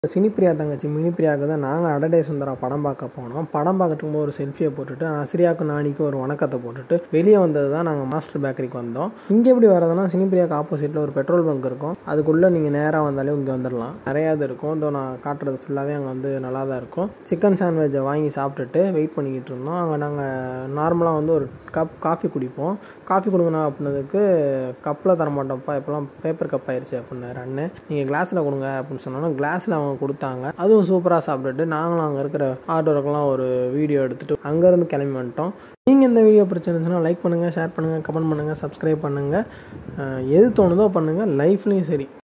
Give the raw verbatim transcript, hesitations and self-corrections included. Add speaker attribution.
Speaker 1: சினிப்பிரியா தங்கச்சி மினிப்பிரியாவுக்கு தான் நாங்கள் அடடே சுந்தரா படம் பார்க்க போனோம். படம் பார்க்கறதுக்கு போது ஒரு செல்ஃபியை போட்டுட்டு நஸ்ரியாவுக்கும் நானிக்கும் ஒரு வணக்கத்தை போட்டுட்டு வெளியே வந்தது தான் நாங்கள் மாஸ்டர் பேக்கரிக்கு வந்தோம். இங்கே எப்படி வரதுன்னா சினிப்பிரியாவுக்கு ஆப்போசிட்டில் ஒரு பெட்ரோல் பங்க் இருக்கும். அதுக்குள்ளே நீங்கள் நேராக வந்தாலே இங்கே வந்துடலாம். நிறையா இது இருக்கும். இதோ நான் காட்டுறது ஃபுல்லாகவே அங்கே வந்து நல்லா தான் இருக்கும். சிக்கன் சாண்ட்விச்சை வாங்கி சாப்பிட்டுட்டு வெயிட் பண்ணிக்கிட்டு இருந்தோம். அங்கே நாங்கள் நார்மலாக வந்து ஒரு கப் காஃபி குடிப்போம். காஃபி கொடுங்கண்ணா அப்படின்னதுக்கு கப்பில் தரமாட்டோம்ப்பா, இப்போலாம் பேப்பர் கப் ஆயிடுச்சு அப்படின்னாரு அண்ணன். நீங்கள் கிளாஸில் கொடுங்க அப்படின்னு சொன்னாலும் கிளாஸில் அவங்க கொடுத்தாங்க. அதுவும் சூப்பராக சாப்பிட்டுட்டு நாங்களும் அங்கே இருக்கிற ஆட்டோருக்கெல்லாம் ஒரு வீடியோ எடுத்துகிட்டு அங்கேருந்து கிளம்பி வந்துட்டோம். நீங்கள் இந்த வீடியோ பிடிச்சிருந்துச்சுன்னா லைக் பண்ணுங்கள், ஷேர் பண்ணுங்கள், கமெண்ட் பண்ணுங்கள், சப்ஸ்கிரைப் பண்ணுங்கள். எது தோணுதோ பண்ணுங்கள். லைஃப்லேயும் சரி